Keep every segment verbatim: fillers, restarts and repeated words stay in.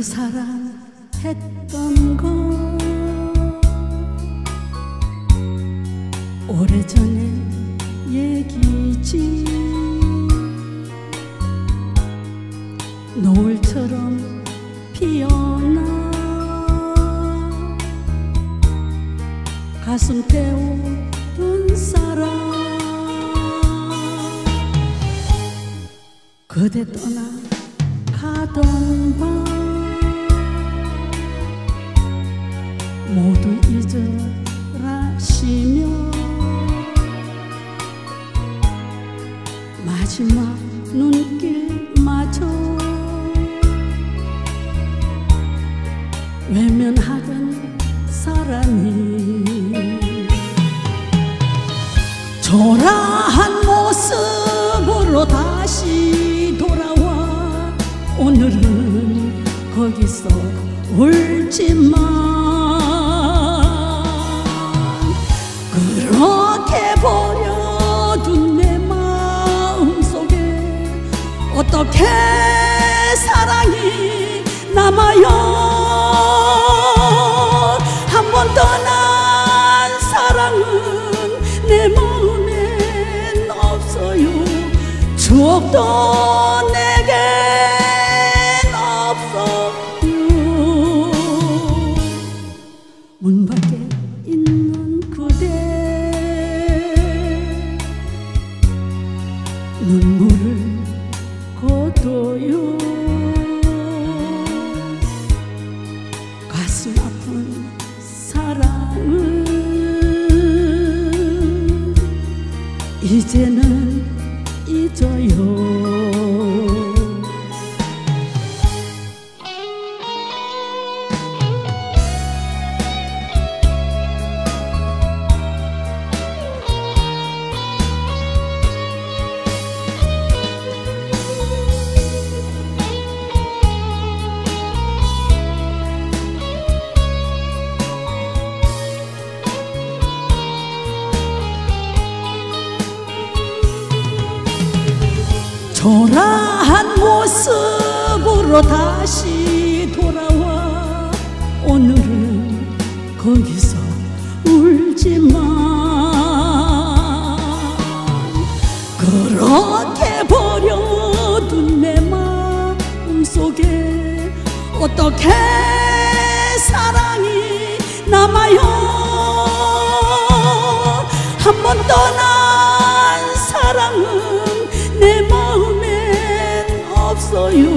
그대 사랑했던 거 오래전에 얘기지. 노을처럼 피어나 가슴 태우던 사랑, 그대 떠나가던 밤 모두 잊으라시며 마지막 눈길마저 외면하던 사람이 초라한 모습으로 다시 돌아와 오늘은 거기서 울지만 그렇게 버려둔 내 마음속에 어떻게 사랑이 남아요. 한 번 떠난 사랑은 내 마음엔 없어요. 추억도 내겐 없어요. 문 밖에 있는 그대 눈물을 거둬요. 가슴 아픈 사랑은 이제는 잊어요. 초라한 모습으로 다시 돌아와 오늘은 거기서 울지만 그렇게 버려둔 내 마음속에 어떻게 사랑이 남아요. 한 번 떠난 사랑은 내 마음엔 없어요.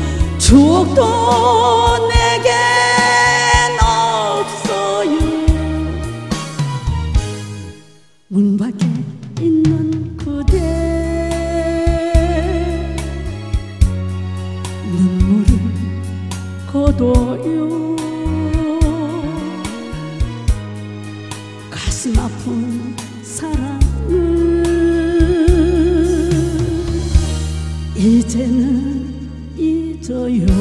추억도 내겐 없어요. 문 밖에 있는 그대 눈물을 거둬요. 가슴 아픈 사랑은 이제는 잊어요.